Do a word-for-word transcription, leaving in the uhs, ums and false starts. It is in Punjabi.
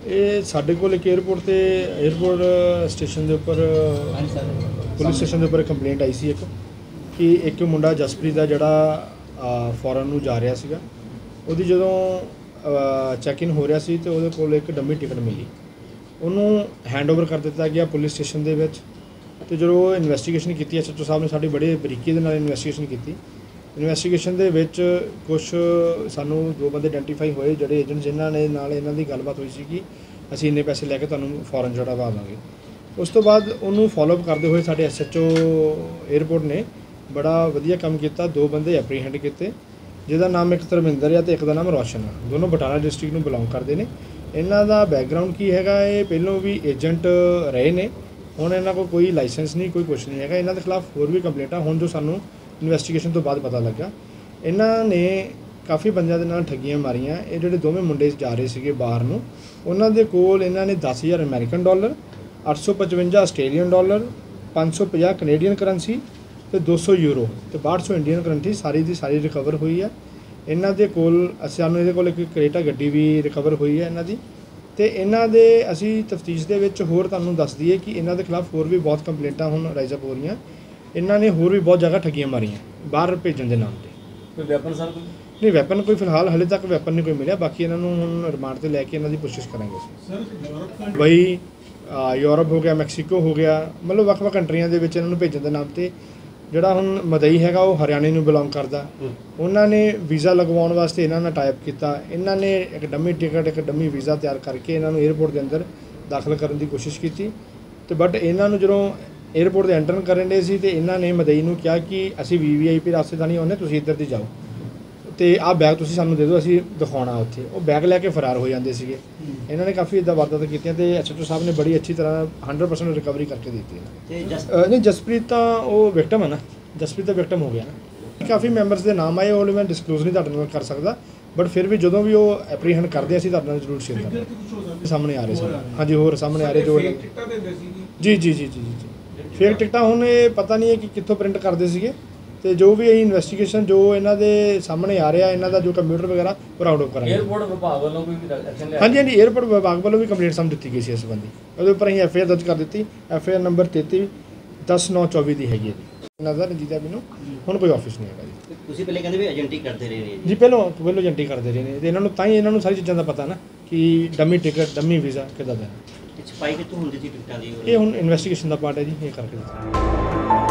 ਇਹ ਸਾਡੇ ਕੋਲ ਇੱਕ 에ਅਰਪੋਰਟ ਤੇ 에ਅਰਪੋਰਟ ਸਟੇਸ਼ਨ ਦੇ ਉੱਪਰ ਪੁਲਿਸ ਸਟੇਸ਼ਨ ਦੇ ਉੱਪਰ ਕੰਪਲੇਂਟ ਆਈ ਸੀ ਇੱਕ ਕਿ ਇੱਕ ਮੁੰਡਾ ਜਸਪ੍ਰੀਤ ਦਾ ਜਿਹੜਾ ਫੋਰਨ ਨੂੰ ਜਾ ਰਿਹਾ ਸੀਗਾ, ਉਹਦੀ ਜਦੋਂ ਚੈੱਕ ਇਨ ਹੋ ਰਿਹਾ ਸੀ ਤੇ ਉਹਦੇ ਕੋਲ ਇੱਕ ਡੰਮੀ ਟਿਕਟ ਮਿਲੀ, ਉਹਨੂੰ ਹੈਂਡਓਵਰ ਕਰ ਦਿੱਤਾ ਗਿਆ ਪੁਲਿਸ ਸਟੇਸ਼ਨ ਦੇ ਵਿੱਚ। ਤੇ ਜਦੋਂ ਇਨਵੈਸਟੀਗੇਸ਼ਨ ਕੀਤੀ ਐਸਐਚਓ ਸਾਹਿਬ ਨੇ ਸਾਡੀ ਬੜੇ ਬਰੀਕੀ ਦੇ ਨਾਲ ਇਨਵੈਸਟੀਗੇਸ਼ਨ ਕੀਤੀ। ਇਨਵੈਸਟੀਗੇਸ਼ਨ ਦੇ ਵਿੱਚ ਕੁਝ ਸਾਨੂੰ ਦੋ ਬੰਦੇ ਆਇਡੈਂਟੀਫਾਈ ਹੋਏ ਜਿਹੜੇ ਏਜੰਟ ਜਿਨ੍ਹਾਂ ਨੇ ਨਾਲ ਇਹਨਾਂ ਦੀ ਗੱਲਬਾਤ ਹੋਈ ਸੀ ਕਿ ਅਸੀਂ ਇੰਨੇ ਪੈਸੇ ਲੈ ਕੇ ਤੁਹਾਨੂੰ ਫੋਰਨ ਛੁਡਵਾ ਦਾਂਗੇ। ਉਸ ਤੋਂ ਬਾਅਦ ਉਹਨੂੰ ਫੋਲੋਅਪ ਕਰਦੇ ਹੋਏ ਸਾਡੇ ਐਸਐਚਓ 에ਅਰਪੋਰਟ ਨੇ ਬੜਾ ਵਧੀਆ ਕੰਮ ਕੀਤਾ। ਦੋ ਬੰਦੇ ਐਪਰੀਹੈਂਡ ਕੀਤੇ ਜਿਹਦਾ ਨਾਮ ਇੱਕ ਧਰਮਿੰਦਰ ਆ ਤੇ ਇੱਕ ਦਾ ਨਾਮ ਰੋਸ਼ਨ ਆ, ਦੋਨੋਂ ਬਟਾਲਾ ਡਿਸਟ੍ਰਿਕਟ ਨੂੰ ਬਿਲੋਂਗ ਕਰਦੇ ਨੇ। ਇਹਨਾਂ ਦਾ ਬੈਕਗਰਾਉਂਡ ਕੀ ਹੈਗਾ, ਇਹ ਪਹਿਲੋਂ ਵੀ ਏਜੰਟ ਰਹੇ ਨੇ, ਹੁਣ ਇਹਨਾਂ ਕੋਲ ਕੋਈ ਲਾਇਸੈਂਸ ਨਹੀਂ, ਕੋਈ ਕੁਛ ਨਹੀਂ ਹੈਗਾ। ਇਹਨਾਂ ਦੇ ਖਿਲਾਫ ਹੋਰ ਵੀ ਕੰਪਲੇਂਟਾਂ ਹੁਣ ਜੋ ਸਾਨੂੰ ਇਨਵੈਸਟੀਗੇਸ਼ਨ ਤੋਂ ਬਾਅਦ ਪਤਾ ਲੱਗਾ, ਇਹਨਾਂ ਨੇ ਕਾਫੀ ਬੰਦਿਆਂ ਦੇ ਨਾਲ ਠੱਗੀਆਂ ਮਾਰੀਆਂ। ਇਹ ਜਿਹੜੇ ਦੋਵੇਂ ਮੁੰਡੇ ਜਾ ਰਹੇ ਸੀਗੇ ਬਾਹਰ ਨੂੰ, ਉਹਨਾਂ ਦੇ ਕੋਲ ਇਹਨਾਂ ਨੇ ਦਸ ਹਜ਼ਾਰ ਅਮਰੀਕਨ ਡਾਲਰ, ਅੱਠ ਸੌ ਪਚਵੰਜਾ ਆਸਟ੍ਰੇਲੀਅਨ ਡਾਲਰ, ਪੰਜ ਸੌ ਪੰਜਾਹ ਕੈਨੇਡੀਅਨ ਕਰੰਸੀ ਤੇ ਦੋ ਸੌ ਯੂਰੋ ਤੇ ਬਾਹਠ ਸੌ ਇੰਡੀਅਨ ਕਰੰਸੀ ਸਾਰੀ ਦੀ ਸਾਰੀ ਰਿਕਵਰ ਹੋਈ ਹੈ। ਇਹਨਾਂ ਦੇ ਕੋਲ ਅਸੀਂ ਸਾਨੂੰ ਇਹਦੇ ਕੋਲ ਇੱਕ ਕਰੇਟਾ ਗੱਡੀ ਵੀ ਰਿਕਵਰ ਹੋਈ ਹੈ ਇਹਨਾਂ ਦੀ। ਤੇ ਇਹਨਾਂ ਦੇ ਅਸੀਂ ਤਫਤੀਸ਼ ਦੇ ਵਿੱਚ ਹੋਰ ਤੁਹਾਨੂੰ ਦੱਸ ਦਈਏ ਕਿ ਇਹਨਾਂ ਦੇ ਖਿਲਾਫ ਹੋਰ ਵੀ ਬਹੁਤ ਕੰਪਲੇਂਟਾਂ ਹੁਣ ਰਾਈਜ਼ ਅਪ ਹੋ ਰਹੀਆਂ। ਇਹਨਾਂ ਨੇ ਹੋਰ ਵੀ ਬਹੁਤ ਜਗ੍ਹਾ ਠੱਗੀਆਂ ਮਾਰੀਆਂ ਬਾਹਰ ਭੇਜਣ ਦੇ ਨਾਮ ਤੇ। ਕੋਈ ਵੈਪਨ ਸਰ ਕੋਈ ਨਹੀਂ, ਵੈਪਨ ਕੋਈ ਫਿਲਹਾਲ ਹਲੇ ਤੱਕ ਵੈਪਨ ਨਹੀਂ ਕੋਈ ਮਿਲਿਆ। ਬਾਕੀ ਇਹਨਾਂ ਨੂੰ ਹੁਣ ਰਿਮਾਂਡ ਤੇ ਲੈ ਕੇ ਇਹਨਾਂ ਦੀ ਕੋਸ਼ਿਸ਼ ਕਰਾਂਗੇ ਅਸੀਂ। ਬਈ ਯੂਰਪ ਹੋ ਗਿਆ, ਮੈਕਸੀਕੋ ਹੋ ਗਿਆ, ਮਤਲਬ ਵੱਖ-ਵੱਖ ਕੰਟਰੀਆਂ ਦੇ ਵਿੱਚ ਇਹਨਾਂ ਨੂੰ ਭੇਜਣ ਦੇ ਨਾਮ ਤੇ। ਜਿਹੜਾ ਹੁਣ ਮਦਈ ਹੈਗਾ ਉਹ ਹਰਿਆਣੇ ਨੂੰ ਬਿਲੋਂਗ ਕਰਦਾ, ਉਹਨਾਂ ਨੇ ਵੀਜ਼ਾ ਲਗਵਾਉਣ ਵਾਸਤੇ ਇਹਨਾਂ ਨਾਲ ਟਾਈਪ ਕੀਤਾ। ਇਹਨਾਂ ਨੇ ਇੱਕ ਡੰਮੀ ਟਿਕਟ ਇੱਕ ਡੰਮੀ ਵੀਜ਼ਾ ਤਿਆਰ ਕਰਕੇ ਇਹਨਾਂ ਨੂੰ 에ਅਰਪੋਰਟ ਦੇ ਅੰਦਰ ਦਾਖਲ ਕਰਨ ਦੀ ਕੋਸ਼ਿਸ਼ ਕੀਤੀ। ਤੇ ਬਟ ਇਹਨਾਂ ਨੂੰ ਜਦੋਂ 에ਅਰਪੋਰਟ ਦੇ ਐਂਟਰ ਕਰਨ ਦੇ ਸੀ ਤੇ ਇਹਨਾਂ ਨੇ ਮਦਈ ਨੂੰ ਕਿਹਾ ਕਿ ਅਸੀਂ ਵੀ ਵੀ ਆਈ ਪੀ ਰਸਤੇ ਤਾਂ ਨਹੀਂ ਆਉਂਦੇ, ਤੁਸੀਂ ਇੱਧਰ ਦੀ ਜਾਓ ਤੇ ਆਹ ਬੈਗ ਤੁਸੀਂ ਸਾਨੂੰ ਦੇ ਦਿਓ, ਅਸੀਂ ਦਿਖਾਉਣਾ ਉੱਥੇ। ਉਹ ਬੈਗ ਲੈ ਕੇ ਫਰਾਰ ਹੋ ਜਾਂਦੇ ਸੀਗੇ। ਇਹਨਾਂ ਨੇ ਕਾਫੀ ਇੱਦਾਂ ਵਾਰਦਾਤਾਂ ਕੀਤੀਆਂ ਤੇ ਐਸਐਚਓ ਸਾਹਿਬ ਨੇ ਬੜੀ ਅੱਛੀ ਤਰ੍ਹਾਂ ਹੰਡਰਡ ਪਰਸੈਂਟ ਰਿਕਵਰੀ ਕਰਕੇ ਦਿੱਤੀ। ਨਹੀਂ, ਜਸਪ੍ਰੀਤ ਤਾਂ ਉਹ ਵਿਕਟਮ ਹੈ ਨਾ, ਜਸਪ੍ਰੀਤ ਤਾਂ ਵਿਕਟਮ ਹੋ ਗਿਆ ਨਾ। ਕਾਫੀ ਮੈਂਬਰਸ ਦੇ ਨਾਮ ਆਏ, ਉਹ ਮੈਂ ਡਿਸਕਲੋਜ਼ ਨਹੀਂ ਤੁਹਾਡੇ ਨਾਲ ਕਰ ਸਕਦਾ, ਬਟ ਫਿਰ ਵੀ ਜਦੋਂ ਵੀ ਉਹ ਐਪਰੀਹੈਂਡ ਕਰਦੇ ਅਸੀਂ ਤੁਹਾਡੇ ਨਾਲ ਜ਼ਰੂਰ ਸ਼ੇਅਰ ਕਰਾਂਗੇ। ਸਾਹਮਣੇ ਆ ਰਹੇ ਸੀ, ਹਾਂਜੀ ਹੋਰ ਸਾਹਮਣੇ ਆ ਰਹੇ ਜੋ ਜੀ ਜੀ ਜੀ ਜੀ ਜੀ ਜੀ ਫੇਕ ਟਿਕਟਾਂ ਹੁਣ ਇਹ ਪਤਾ ਨਹੀਂ ਹੈ ਕਿ ਕਿੱਥੋਂ ਪ੍ਰਿੰਟ ਕਰਦੇ ਸੀਗੇ। ਤੇ ਜੋ ਵੀ ਅਸੀਂ ਇਨਵੈਸਟੀਗੇਸ਼ਨ ਜੋ ਇਹਨਾਂ ਦੇ ਸਾਹਮਣੇ ਆ ਰਿਹਾ, ਇਹਨਾਂ ਦਾ ਜੋ ਕੰਪਿਊਟਰ ਵਗੈਰਾ ਉਹ ਰਾਊਂਡ ਅਪ ਕਰਾਂਗੇ। 에ਅਰਪੋਰਟ ਵਿਭਾਗ ਵੱਲੋਂ ਕੋਈ ਐਕਸ਼ਨ ਲਿਆ? ਹਾਂਜੀ ਹਾਂਜੀ 에ਅਰਪੋਰਟ ਵਿਭਾਗ ਵੱਲੋਂ ਵੀ ਕੰਪਲੇਂਟ ਸਾਨੂੰ ਦਿੱਤੀ ਗਈ ਸੀ ਇਸ ਸੰਬੰਧੀ। ਉਹਦੇ ਉੱਪਰ ਅਸੀਂ ਐਫ ਆਈ ਆਰ ਦਰਜ ਕਰ ਦਿੱਤੀ। ਐਫ ਆਈ ਆਰ ਨੰਬਰ ਤੇਤੀ ਦਸ ਨੌ ਚੌਵੀ ਦੀ ਹੈਗੀ ਹੈ ਜੀ। ਨਜ਼ਰ ਰਣਜੀਤ ਮੈਨੂੰ ਹੁਣ ਕੋਈ ਆਫਿਸ ਨਹੀਂ ਹੈਗਾ ਜੀ। ਤੁਸੀਂ ਪਹਿਲੇ ਕਹਿੰਦੇ ਵੀ ਏਜੰਟੀ ਕਰਦੇ ਰਹੇ ਨੇ ਜੀ, ਪਹਿਲੋਂ ਪਹਿਲੋਂ ਏਜੰਟੀ ਕਰਦੇ ਰਹੇ ਨੇ ਤੇ ਇਹਨਾਂ ਨੂੰ ਤਾਂ ਹੀ ਇਹਨਾਂ ਨੂੰ ਸਾਰੀ ਚੀਜ਼ਾਂ ਦਾ ਪਤਾ ਨਾ ਕਿ ਡੰਮੀ ਟਿਕਟ ਡੰਮੀ ਵੀਜ਼ਾ ਕਿੱਦਾਂ ਦਾ। ਛਪਾਈ ਕਿੱਥੋਂ ਹੁੰਦੀ ਸੀ ਟਿਕਟਾਂ ਦੀ? ਇਹ ਹੁਣ ਇਨਵੈਸਟੀਗੇਸ਼ਨ ਦਾ ਪਾਰਟ ਹੈ ਜੀ, ਇਹ ਕਰਕੇ ਦਿੱਤਾ।